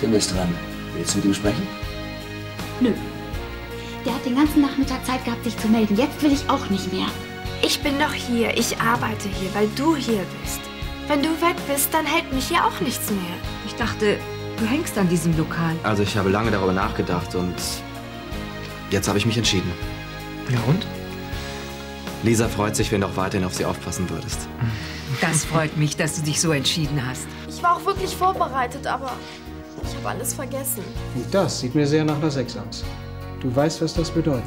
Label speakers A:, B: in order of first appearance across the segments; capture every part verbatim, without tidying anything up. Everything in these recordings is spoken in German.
A: Tim ist dran. Willst du mit ihm sprechen?
B: Nö. Der hat den ganzen Nachmittag Zeit gehabt, sich zu melden. Jetzt will ich auch nicht mehr.
C: Ich bin doch hier. Ich arbeite hier, weil du hier bist. Wenn du weg bist, dann hält mich hier auch nichts mehr.
D: Ich dachte, du hängst an diesem Lokal.
E: Also ich habe lange darüber nachgedacht und jetzt habe ich mich entschieden.
F: Ja und?
E: Lisa freut sich, wenn du auch weiterhin auf sie aufpassen würdest.
D: Das freut mich, dass du dich so entschieden hast.
C: Ich war auch wirklich vorbereitet, aber ich habe alles vergessen.
G: Und das sieht mir sehr nach einer sechs aus. Du weißt, was das bedeutet.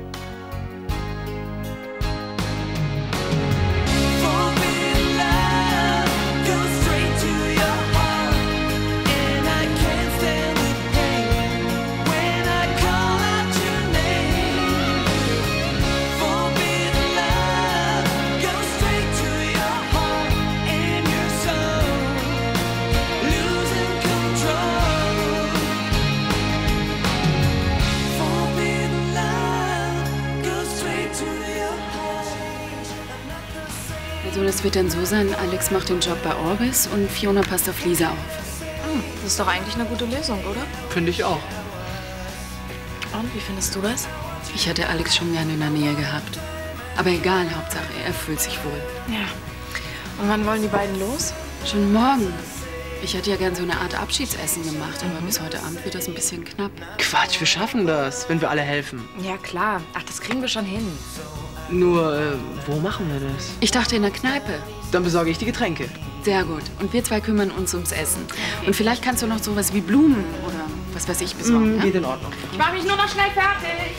H: Also das wird dann so sein, Alex macht den Job bei Orbis und Fiona passt auf Lisa auf.
C: Hm, das ist doch eigentlich eine gute Lösung, oder?
F: Finde ich auch.
C: Und wie findest du das?
H: Ich hätte Alex schon gerne in der Nähe gehabt. Aber egal, Hauptsache, er fühlt sich wohl.
C: Ja. Und wann wollen die beiden los?
H: Schon morgen. Ich hätte ja gern so eine Art Abschiedsessen gemacht, aber mhm. bis heute Abend wird das ein bisschen knapp.
F: Quatsch, wir schaffen das, wenn wir alle helfen.
C: Ja, klar. Ach, das kriegen wir schon hin.
F: Nur, äh, wo machen wir das?
H: Ich dachte in der Kneipe.
F: Dann besorge ich die Getränke.
H: Sehr gut. Und wir zwei kümmern uns ums Essen. Und vielleicht kannst du noch sowas wie Blumen oder was weiß ich besorgen,
F: mm,
H: ja?
F: Geht in Ordnung.
C: Ich mache mich nur noch schnell fertig.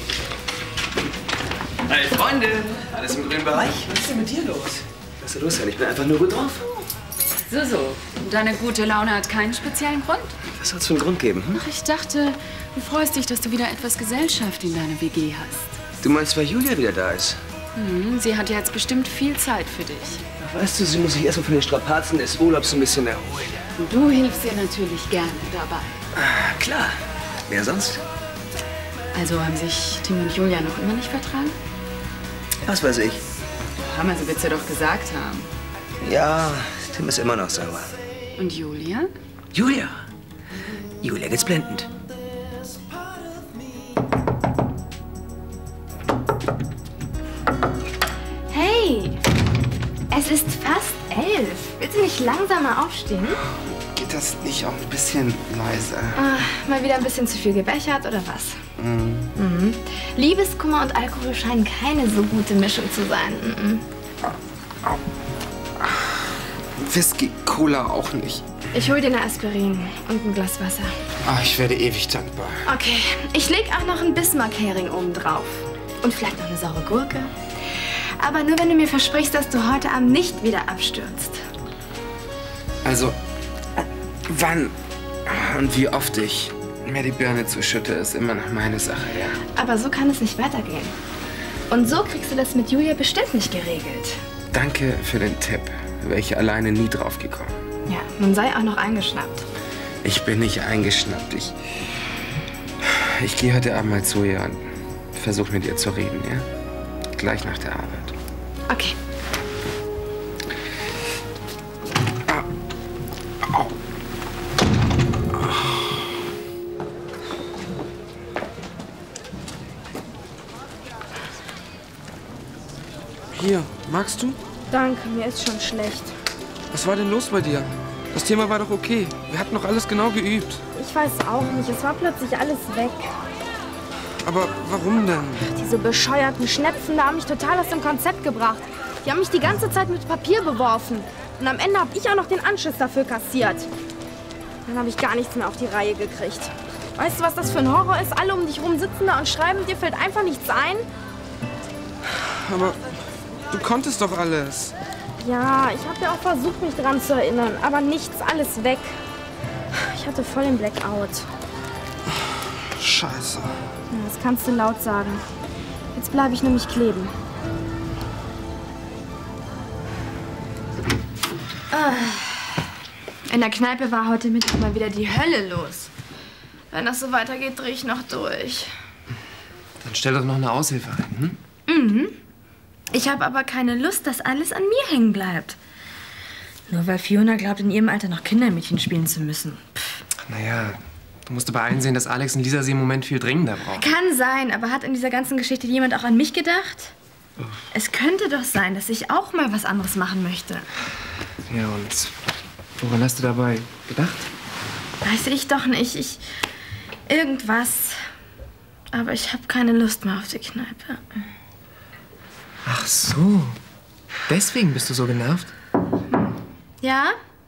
A: Hey, Freunde! Alles im grünen Bereich?
F: Was ist denn mit dir los?
A: Was ist da los, Herr? Ich bin einfach nur gut drauf.
H: So, so. Und deine gute Laune hat keinen speziellen Grund?
A: Was soll es für einen Grund geben? Hm?
H: Ach, ich dachte, du freust dich, dass du wieder etwas Gesellschaft in deiner W G hast.
A: Du meinst, weil Julia wieder da ist?
H: Mhm, sie hat jetzt bestimmt viel Zeit für dich.
A: Ach, weißt du, sie muss sich erstmal von den Strapazen des Urlaubs ein bisschen erholen.
H: Und du hilfst ihr natürlich gerne dabei.
A: Ah, klar. Wer sonst?
H: Also haben sich Tim und Julia noch immer nicht vertragen?
A: Was weiß ich.
H: Hammer, so wird's ja doch gesagt haben.
A: Ja, Tim ist immer noch sauer.
H: Und Julia?
A: Julia? Julia geht's blendend.
C: Hey, es ist fast elf. Willst du nicht langsamer aufstehen?
I: Geht das nicht auch ein bisschen leiser?
C: Ah, mal wieder ein bisschen zu viel gebechert oder was?
I: Mhm.
C: Mhm. Liebeskummer und Alkohol scheinen keine so gute Mischung zu sein. Mhm.
I: Whisky, Cola auch nicht.
C: Ich hol dir eine Aspirin und ein Glas Wasser.
I: Oh, ich werde ewig dankbar.
C: Okay, ich leg auch noch einen Bismarck-Hering oben drauf. Und vielleicht noch eine saure Gurke. Aber nur, wenn du mir versprichst, dass du heute Abend nicht wieder abstürzt.
I: Also, wann und wie oft ich mir die Birne zuschütte, ist immer noch meine Sache, ja.
C: Aber so kann es nicht weitergehen. Und so kriegst du das mit Julia bestimmt nicht geregelt.
I: Danke für den Tipp. Wäre ich alleine nie drauf gekommen.
C: Ja, nun sei auch noch eingeschnappt.
I: Ich bin nicht eingeschnappt. Ich, ich gehe heute Abend mal zu ihr und versuche mit ihr zu reden, ja? Gleich nach der Arbeit.
C: Okay.
I: Ah. Au.
F: Hier, magst du?
C: Danke, mir ist schon schlecht.
F: Was war denn los bei dir? Das Thema war doch okay. Wir hatten doch alles genau geübt.
C: Ich weiß auch nicht, es war plötzlich alles weg.
F: Aber warum denn?
C: Diese bescheuerten Schnepfen da haben mich total aus dem Konzept gebracht. Die haben mich die ganze Zeit mit Papier beworfen. Und am Ende habe ich auch noch den Anschiss dafür kassiert. Dann habe ich gar nichts mehr auf die Reihe gekriegt. Weißt du, was das für ein Horror ist? Alle um dich rum sitzen da und schreiben, dir fällt einfach nichts ein.
F: Aber du konntest doch alles.
C: Ja, ich habe ja auch versucht, mich dran zu erinnern. Aber nichts, alles weg. Ich hatte voll den Blackout.
F: Scheiße.
C: Ja, das kannst du laut sagen. Jetzt bleibe ich nämlich kleben. In der Kneipe war heute Mittag mal wieder die Hölle los. Wenn das so weitergeht, drehe ich noch durch.
I: Dann stell doch noch eine Aushilfe ein, hm?
C: Mhm. Ich habe aber keine Lust, dass alles an mir hängen bleibt. Nur weil Fiona glaubt, in ihrem Alter noch Kindermädchen spielen zu müssen. Pff.
I: Naja,
J: Du musst aber einsehen, dass Alex und Lisa sie im Moment viel dringender brauchen.
C: Kann sein, aber hat in dieser ganzen Geschichte jemand auch an mich gedacht? Uff. Es könnte doch sein, dass ich auch mal was anderes machen möchte.
J: Ja, und woran hast du dabei gedacht?
C: Weiß ich doch nicht. Ich... Irgendwas. Aber ich habe keine Lust mehr auf die Kneipe.
J: Ach so. Deswegen bist du so genervt?
C: Ja?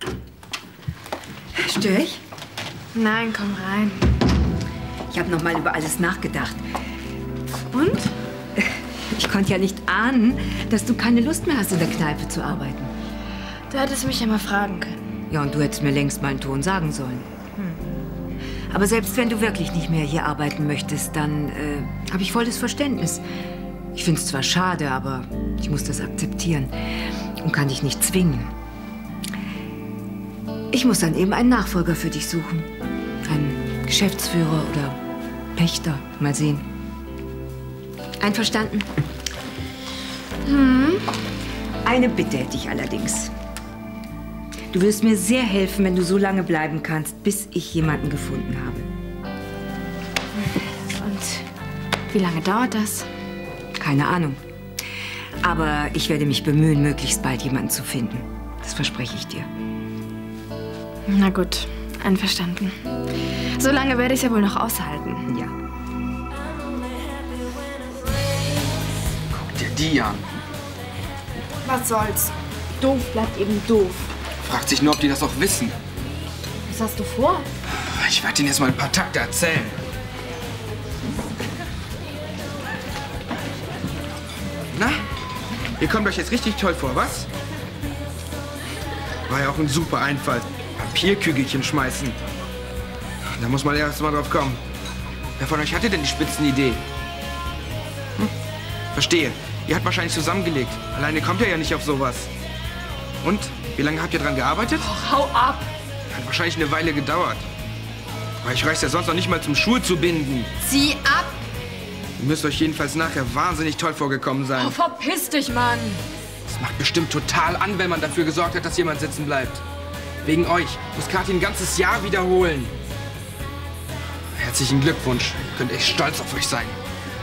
D: Störe ich?
C: Nein, komm rein.
D: Ich habe noch mal über alles nachgedacht.
C: Und?
D: Ich konnte ja nicht ahnen, dass du keine Lust mehr hast, in der Kneipe zu arbeiten.
C: Du hättest mich ja mal fragen können.
D: Ja, und du hättest mir längst meinen Ton sagen sollen. Hm. Aber selbst wenn du wirklich nicht mehr hier arbeiten möchtest, dann äh, habe ich volles Verständnis. Ich finde es zwar schade, aber ich muss das akzeptieren und kann dich nicht zwingen. Ich muss dann eben einen Nachfolger für dich suchen. Einen Geschäftsführer oder Pächter. Mal sehen. Einverstanden?
C: Hm.
D: Eine Bitte hätte ich allerdings. Du wirst mir sehr helfen, wenn du so lange bleiben kannst, bis ich jemanden gefunden habe.
C: Und wie lange dauert das?
D: Keine Ahnung. Aber ich werde mich bemühen, möglichst bald jemanden zu finden. Das verspreche ich dir.
C: Na gut, einverstanden. So lange werde ich es ja wohl noch aushalten.
D: Ja.
F: Guck dir die an.
C: Was soll's? Doof bleibt eben doof.
F: Fragt sich nur, ob die das auch wissen.
C: Was hast du vor?
F: Ich werde Ihnen jetzt mal ein paar Takte erzählen. Na? Ihr kommt euch jetzt richtig toll vor, was? War ja auch ein super Einfall. Papierkügelchen schmeißen. Da muss man erst mal drauf kommen. Wer von euch hatte denn die Spitzenidee? Hm? Verstehe. Ihr habt wahrscheinlich zusammengelegt. Alleine kommt ihr ja nicht auf sowas. Und? Wie lange habt ihr dran gearbeitet?
C: Oh, hau ab!
F: Hat wahrscheinlich eine Weile gedauert. Aber ich reich's ja sonst noch nicht mal zum Schuh zu binden.
C: Zieh ab!
F: Ihr müsst euch jedenfalls nachher wahnsinnig toll vorgekommen sein.
C: Oh, verpiss dich, Mann!
F: Das macht bestimmt total an, wenn man dafür gesorgt hat, dass jemand sitzen bleibt. Wegen euch muss Kathi ein ganzes Jahr wiederholen. Herzlichen Glückwunsch. Ihr könnt echt stolz auf euch sein.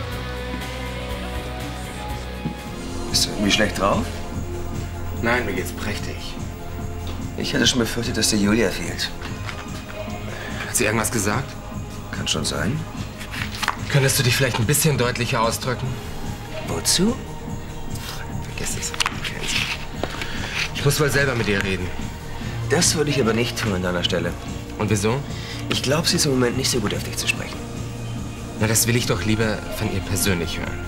A: Bist du irgendwie schlecht drauf?
I: Nein, mir geht's prächtig.
A: Ich hätte schon befürchtet, dass dir Julia fehlt.
J: Hat sie irgendwas gesagt?
A: Kann schon sein.
J: Könntest du dich vielleicht ein bisschen deutlicher ausdrücken?
A: Wozu?
J: Vergiss es. Ich muss wohl selber mit ihr reden.
A: Das würde ich aber nicht tun an deiner Stelle.
J: Und wieso?
A: Ich glaube, sie ist im Moment nicht so gut auf dich zu sprechen.
J: Na, das will ich doch lieber von ihr persönlich hören.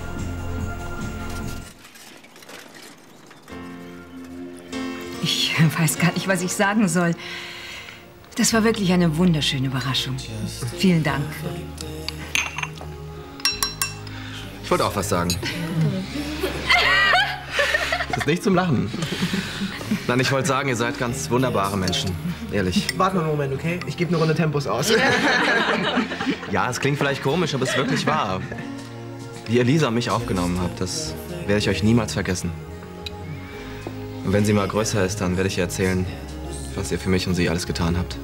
D: Ich weiß gar nicht, was ich sagen soll. Das war wirklich eine wunderschöne Überraschung. Vielen Dank.
E: Ich wollte auch was sagen. Das ist nicht zum Lachen. Nein, ich wollte sagen, ihr seid ganz wunderbare Menschen. Ehrlich.
K: Warte mal einen Moment, okay? Ich gebe eine Runde Tempos aus.
E: Ja, es klingt vielleicht komisch, aber es ist wirklich wahr. Wie ihr Lisa mich aufgenommen habt, das werde ich euch niemals vergessen. Und wenn sie mal größer ist, dann werde ich ihr erzählen, was ihr für mich und sie alles getan habt.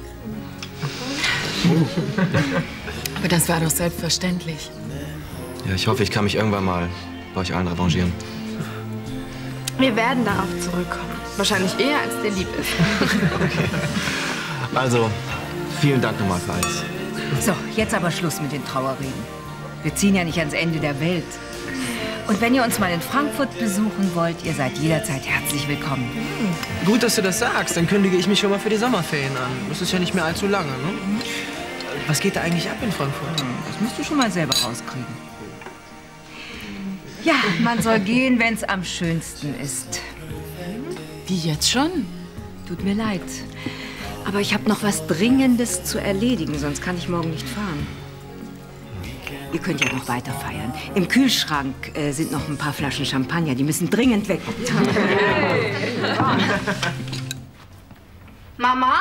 H: Aber das war doch selbstverständlich.
E: Ja, ich hoffe, ich kann mich irgendwann mal bei euch allen revanchieren.
C: Wir werden darauf zurückkommen. Wahrscheinlich eher, als dir lieb ist.
E: Okay. Also, vielen Dank nochmal für alles.
D: So, jetzt aber Schluss mit den Trauerreden. Wir ziehen ja nicht ans Ende der Welt. Und wenn ihr uns mal in Frankfurt besuchen wollt, ihr seid jederzeit herzlich willkommen.
K: Gut, dass du das sagst. Dann kündige ich mich schon mal für die Sommerferien an. Das ist ja nicht mehr allzu lange, ne? Was geht da eigentlich ab in Frankfurt?
D: Das musst du schon mal selber rauskriegen. Ja, man soll gehen, wenn es am schönsten ist.
H: Wie, jetzt schon?
D: Tut mir leid. Aber ich habe noch was Dringendes zu erledigen, sonst kann ich morgen nicht fahren. Ihr könnt ja noch weiter feiern. Im Kühlschrank äh, sind noch ein paar Flaschen Champagner. Die müssen dringend weg.
C: Mama?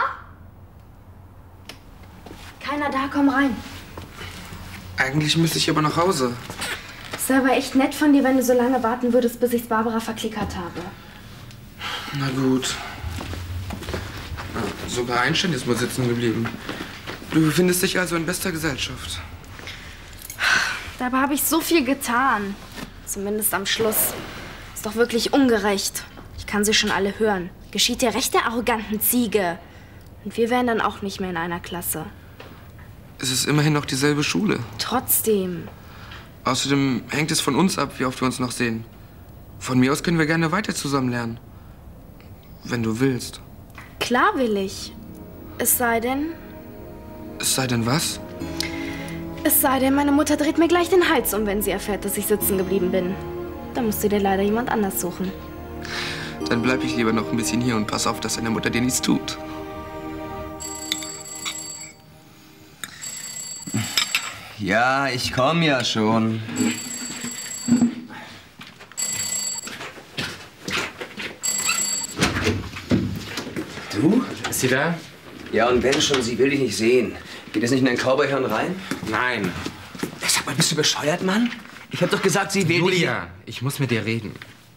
C: Keiner da, komm rein.
F: Eigentlich müsste ich aber nach Hause.
C: Es wäre aber echt nett von dir, wenn du so lange warten würdest, bis ich Barbara verklickert habe.
F: Na gut. Sogar Einstein ist mal sitzen geblieben. Du befindest dich also in bester Gesellschaft.
C: Dabei habe ich so viel getan. Zumindest am Schluss. Ist doch wirklich ungerecht. Ich kann sie schon alle hören. Geschieht dir recht der arroganten Ziege. Und wir wären dann auch nicht mehr in einer Klasse.
F: Es ist immerhin noch dieselbe Schule.
C: Trotzdem.
F: Außerdem hängt es von uns ab, wie oft wir uns noch sehen. Von mir aus können wir gerne weiter zusammen lernen. Wenn du willst.
C: Klar will ich. Es sei denn...
F: Es sei denn was?
C: Es sei denn, meine Mutter dreht mir gleich den Hals um, wenn sie erfährt, dass ich sitzen geblieben bin. Dann musst du dir leider jemand anders suchen.
F: Dann bleib ich lieber noch ein bisschen hier und pass auf, dass deine Mutter dir nichts tut.
A: Ja, ich komme ja schon. Du?
I: Ist sie da?
A: Ja, und wenn schon, sie will dich nicht sehen. Geht das nicht in dein Cowboy-Hirn rein?
I: Nein.
A: Sag mal, bist du bescheuert, Mann? Ich hab doch gesagt, sie will
I: Julia,
A: dich...
I: ich muss mit dir reden.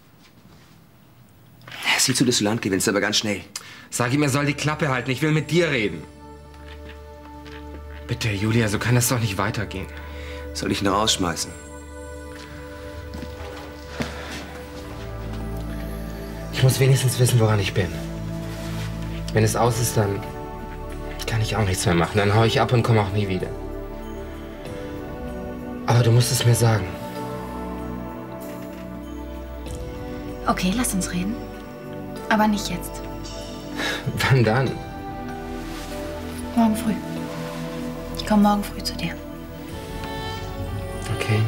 A: Sieh zu, dass du Land gewinnst, aber ganz schnell.
I: Sag ihm, er soll die Klappe halten. Ich will mit dir reden. Bitte, Julia, so kann das doch nicht weitergehen.
A: Soll ich ihn rausschmeißen?
I: Ich muss wenigstens wissen, woran ich bin. Wenn es aus ist, dann kann ich auch nichts mehr machen. Dann hau ich ab und komme auch nie wieder. Aber du musst es mir sagen.
B: Okay, lass uns reden. Aber nicht jetzt.
I: Wann dann?
B: Morgen früh. Ich komme morgen früh zu dir.
I: Okay.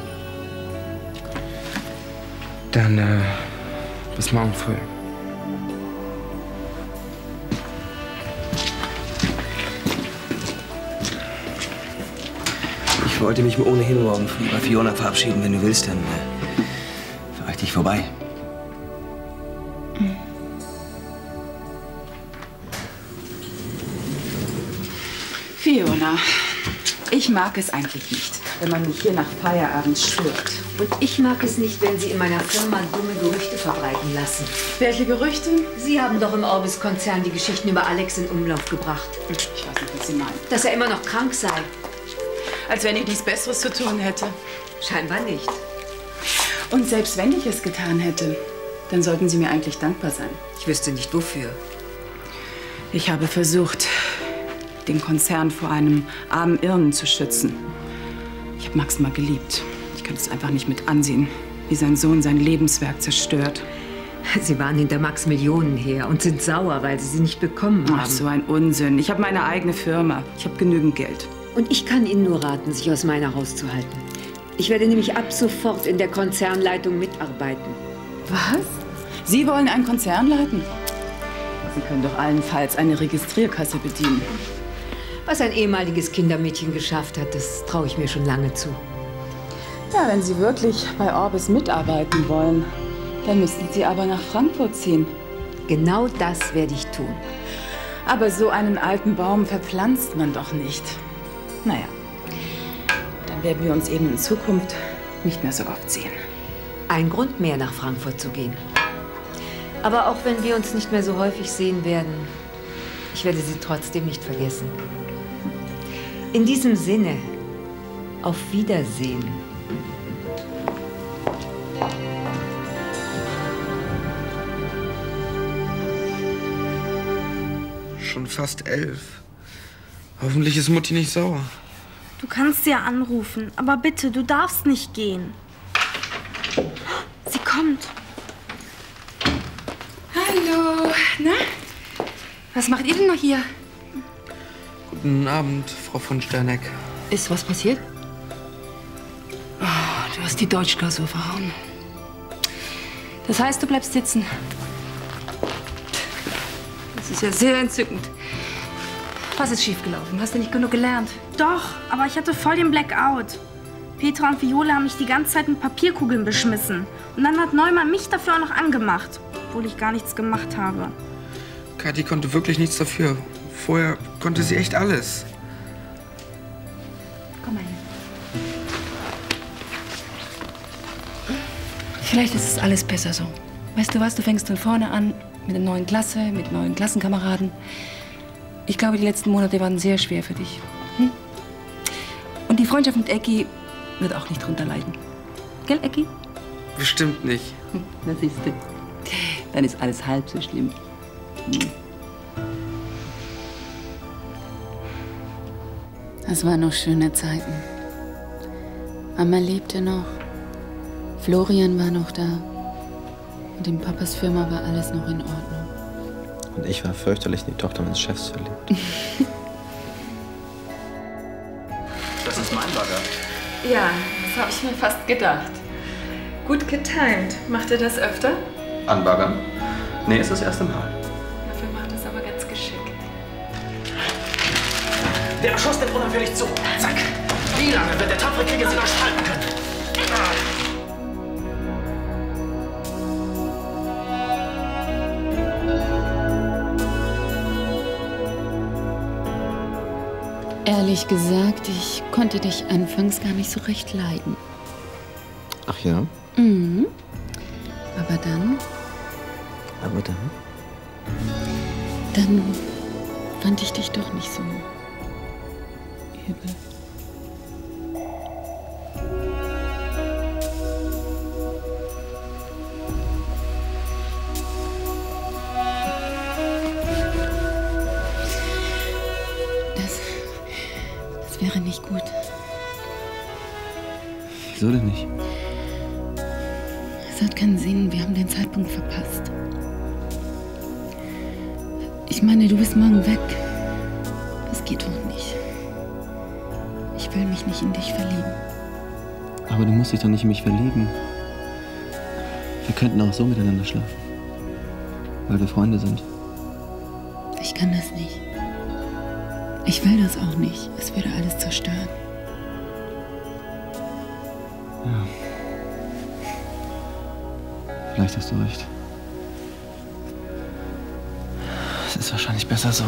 I: Dann, äh, bis morgen früh.
A: Ich wollte mich ohnehin morgen früh bei Fiona verabschieden. Wenn du willst, dann äh, fahr ich dich vorbei.
B: Mhm.
H: Fiona, ich mag es eigentlich nicht, wenn man mich hier nach Feierabend stört.
D: Und ich mag es nicht, wenn Sie in meiner Firma dumme Gerüchte verbreiten lassen.
H: Welche Gerüchte?
D: Sie haben doch im Orbis-Konzern die Geschichten über Alex in Umlauf gebracht.
H: Ich weiß nicht, was Sie meinen.
D: Dass er immer noch krank sei.
H: Als wenn ich nichts Besseres zu tun hätte.
D: Scheinbar nicht.
H: Und selbst wenn ich es getan hätte, dann sollten Sie mir eigentlich dankbar sein.
D: Ich wüsste nicht, wofür.
H: Ich habe versucht, den Konzern vor einem armen Irren zu schützen. Ich habe Max mal geliebt. Ich kann es einfach nicht mit ansehen, wie sein Sohn sein Lebenswerk zerstört.
D: Sie waren hinter Max Millionen her und sind sauer, weil Sie sie nicht bekommen haben.
H: Ach, so ein Unsinn. Ich habe meine eigene Firma. Ich habe genügend Geld.
D: Und ich kann Ihnen nur raten, sich aus meiner rauszuhalten. Ich werde nämlich ab sofort in der Konzernleitung mitarbeiten.
H: Was? Sie wollen einen Konzern leiten? Sie können doch allenfalls eine Registrierkasse bedienen.
D: Was ein ehemaliges Kindermädchen geschafft hat, das traue ich mir schon lange zu.
H: Ja, wenn Sie wirklich bei Orbis mitarbeiten wollen, dann müssten Sie aber nach Frankfurt ziehen.
D: Genau das werde ich tun.
H: Aber so einen alten Baum verpflanzt man doch nicht. Naja, dann werden wir uns eben in Zukunft nicht mehr so oft sehen.
D: Ein Grund mehr, nach Frankfurt zu gehen. Aber auch wenn wir uns nicht mehr so häufig sehen werden, ich werde Sie trotzdem nicht vergessen. In diesem Sinne, auf Wiedersehen.
F: Schon fast elf. Hoffentlich ist Mutti nicht sauer.
C: Du kannst sie ja anrufen, aber bitte, du darfst nicht gehen. Sie kommt.
H: Hallo, na? Was macht ihr denn noch hier?
F: Guten Abend, Frau von Sterneck.
H: Ist was passiert? Oh, du hast die Deutschklausur verhauen. Das heißt, du bleibst sitzen. Das ist ja sehr entzückend. Was ist schiefgelaufen? Hast du nicht genug gelernt?
C: Doch, aber ich hatte voll den Blackout. Petra und Viola haben mich die ganze Zeit mit Papierkugeln beschmissen. Und dann hat Neumann mich dafür auch noch angemacht, obwohl ich gar nichts gemacht habe.
F: Kathi konnte wirklich nichts dafür. Vorher konnte sie echt alles.
H: Komm mal hin. Vielleicht ist es alles besser so. Weißt du was, du fängst von vorne an mit einer neuen Klasse, mit neuen Klassenkameraden. Ich glaube, die letzten Monate waren sehr schwer für dich. Hm? Und die Freundschaft mit Ecki wird auch nicht drunter leiden. Gell, Ecki?
I: Bestimmt nicht.
H: Hm, na siehst du. Dann ist alles halb so schlimm. Hm.
L: Das waren noch schöne Zeiten. Mama lebte noch. Florian war noch da. Und in Papas Firma war alles noch in Ordnung.
E: Und ich war fürchterlich in die Tochter meines Chefs verliebt.
J: Das ist mein Bagger.
M: Ja, das habe ich mir fast gedacht. Gut getimt. Macht ihr das öfter?
J: Anbaggern? Nee, ist das erste Mal.
M: Dafür macht es aber ganz geschickt.
N: Der Beschuss nimmt unauffällig zu. Zack. Wie lange wird der tapfere Krieger sie noch spalten können?
L: Ehrlich gesagt, ich konnte dich anfangs gar nicht so recht leiden.
E: Ach ja?
L: Mhm. Aber dann,
E: Aber dann?
L: dann fand ich dich doch nicht so übel. Das, das wäre nicht gut.
E: Wieso denn nicht?
L: Es hat keinen Sinn, wir haben den Zeitpunkt verpasst. Ich meine, du bist morgen weg. Das geht doch nicht. Ich will mich nicht in dich verlieben.
E: Aber du musst dich doch nicht in mich verlieben. Wir könnten auch so miteinander schlafen. Weil wir Freunde sind.
L: Ich kann das nicht. Ich will das auch nicht. Es würde alles zerstören.
E: Ja. Vielleicht hast du recht. Es ist wahrscheinlich besser so.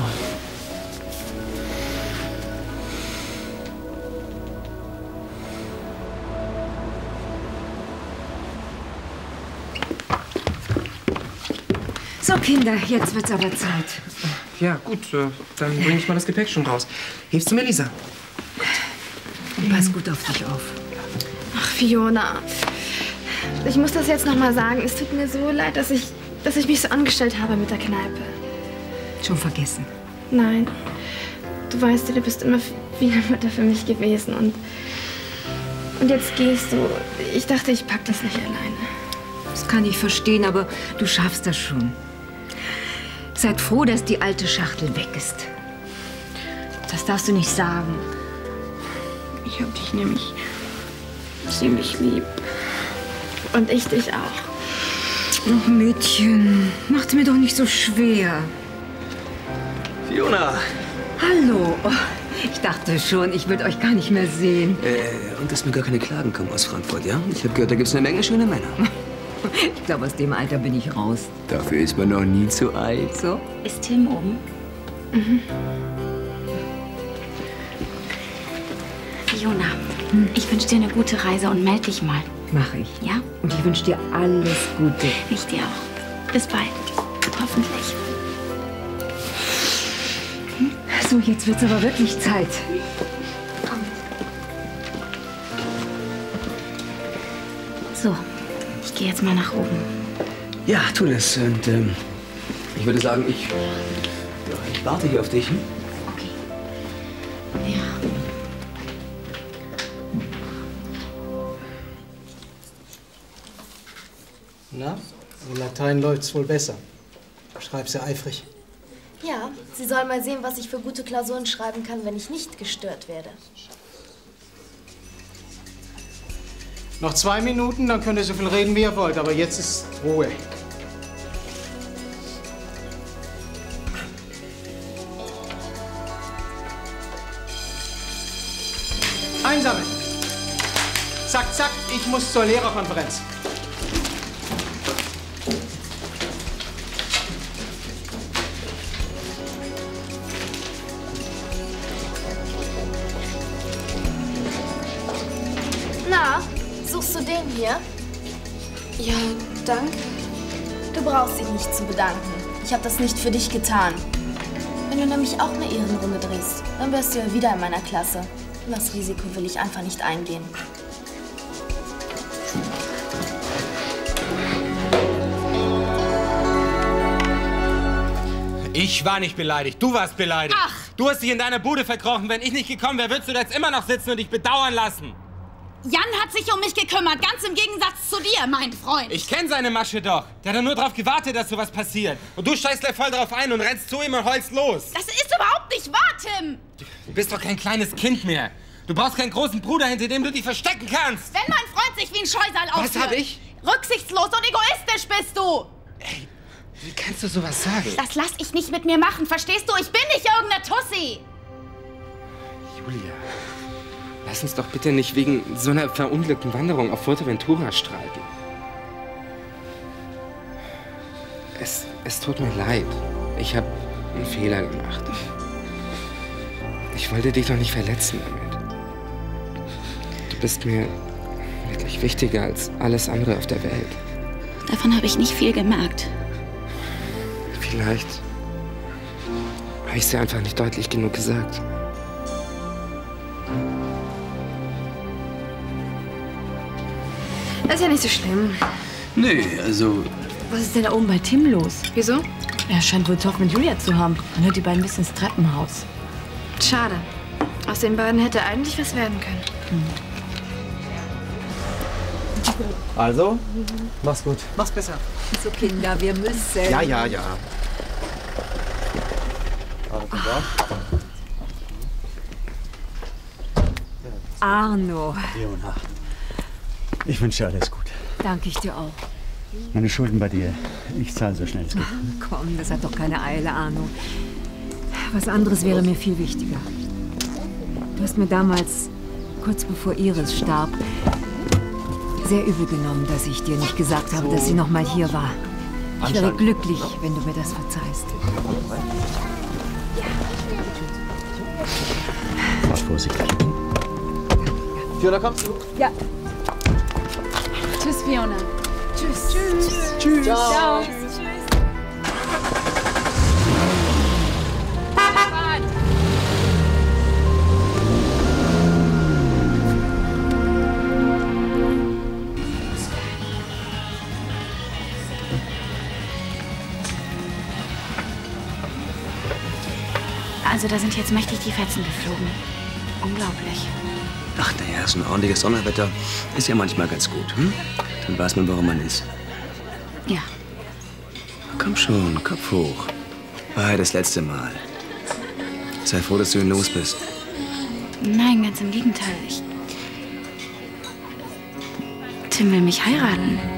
D: So, Kinder, jetzt wird's aber Zeit.
K: Ja, gut, äh, dann bring ich mal das Gepäck schon raus. Hebst du mir, Lisa?
D: Und pass gut auf dich auf.
C: Ach, Fiona. Ich muss das jetzt noch mal sagen. Es tut mir so leid, dass ich, dass ich mich so angestellt habe mit der Kneipe.
D: Schon vergessen.
C: Nein. Du weißt ja, du bist immer wie eine Mutter für mich gewesen. Und, und jetzt gehst du. Ich dachte, ich pack das nicht alleine.
D: Das kann ich verstehen, aber du schaffst das schon. Seid froh, dass die alte Schachtel weg ist.
B: Das darfst du nicht sagen.
C: Ich hab dich nämlich ziemlich lieb. Und ich dich auch.
D: Ach, Mädchen, macht's mir doch nicht so schwer.
A: Fiona!
D: Hallo. Oh, ich dachte schon, ich würde euch gar nicht mehr sehen.
A: Äh, und dass mir gar keine Klagen kommen aus Frankfurt, ja? Ich habe gehört, da gibt's eine Menge schöne Männer.
D: Ich glaube, aus dem Alter bin ich raus.
A: Dafür ist man noch nie zu alt.
D: So?
B: Ist Tim oben?
C: Mhm.
B: Fiona, hm. ich wünsche dir eine gute Reise und melde dich mal.
D: Mach ich.
B: Ja?
D: Und ich wünsche dir alles Gute.
B: Ich dir auch. Bis bald. Hoffentlich.
D: Hm? So, jetzt wird's aber wirklich Zeit.
B: Komm. So, ich gehe jetzt mal nach oben.
A: Ja, tu das. Und ähm, ich würde sagen, ich, ja, ich warte hier auf dich. Hm?
B: Okay. Ja.
G: Na, in Latein läuft's wohl besser. Schreib's ja eifrig.
O: Ja, Sie sollen mal sehen, was ich für gute Klausuren schreiben kann, wenn ich nicht gestört werde.
G: Noch zwei Minuten, dann könnt ihr so viel reden, wie ihr wollt. Aber jetzt ist Ruhe. Einsammeln. Zack, zack, ich muss zur Lehrerkonferenz.
O: Na, suchst du den hier?
C: Ja, danke.
O: Du brauchst dich nicht zu bedanken. Ich habe das nicht für dich getan. Wenn du nämlich auch eine Ehrenrunde drehst, dann wärst du ja wieder in meiner Klasse. Und das Risiko will ich einfach nicht eingehen.
P: Ich war nicht beleidigt, du warst beleidigt.
B: Ach!
P: Du hast dich in deiner Bude verkrochen. Wenn ich nicht gekommen wäre, würdest du da jetzt immer noch sitzen und dich bedauern lassen.
B: Jan hat sich um mich gekümmert, ganz im Gegensatz zu dir, mein Freund.
P: Ich kenne seine Masche doch. Der hat doch nur darauf gewartet, dass sowas passiert. Und du steigst gleich voll drauf ein und rennst zu ihm und heulst los.
B: Das ist überhaupt nicht wahr, Tim.
P: Du bist doch kein kleines Kind mehr. Du brauchst keinen großen Bruder, hinter dem du dich verstecken kannst.
B: Wenn mein Freund sich wie ein Scheusal aufführt.
P: Was hab ich?
B: Rücksichtslos und egoistisch bist du.
P: Ey, wie kannst du sowas sagen?
B: Das lass ich nicht mit mir machen, verstehst du? Ich bin nicht irgendeine Tussi.
I: Julia, lass uns doch bitte nicht wegen so einer verunglückten Wanderung auf Fuerteventura streiten. Es, es tut mir leid. Ich habe einen Fehler gemacht. Ich wollte dich doch nicht verletzen damit. Du bist mir wirklich wichtiger als alles andere auf der Welt.
B: Davon habe ich nicht viel gemerkt.
I: Vielleicht habe ich es dir einfach nicht deutlich genug gesagt.
C: Das ist ja nicht so schlimm.
A: Nee, also...
L: Was ist denn da oben bei Tim los?
C: Wieso?
L: Er scheint wohl Talk mit Julia zu haben. Man hört die beiden bis ins Treppenhaus.
C: Schade. Aus den beiden hätte eigentlich was werden können.
E: Also, mach's gut.
K: Mach's besser.
D: So, Kinder, wir müssen.
E: Ja, ja, ja.
D: Arno.
Q: Leona, ich wünsche dir alles Gute.
D: Danke ich dir auch.
Q: Meine Schulden bei dir, ich zahle so schnell es geht.
D: Komm, das hat doch keine Eile, Arno. Was anderes wäre mir viel wichtiger. Du hast mir damals, kurz bevor Iris starb, sehr übel genommen, dass ich dir nicht gesagt habe, dass sie noch mal hier war. Ich wäre glücklich, wenn du mir das verzeihst.
Q: Fahr vorsichtig.
K: Fiona, kommst du?
L: Ja. Tschüss, Fiona. Tschüss.
K: Tschüss. Tschüss.
L: Ciao.
K: Tschüss.
B: Also da sind jetzt mächtig die Fetzen geflogen. Unglaublich.
A: Ach naja, so ein ordentliches Sommerwetter ist ja manchmal ganz gut. Hm? Dann weiß man, warum man ist.
B: Ja.
A: Komm schon, Kopf hoch. War das letzte Mal. Sei froh, dass du ihn los bist.
B: Nein, ganz im Gegenteil. Ich... Tim will mich heiraten.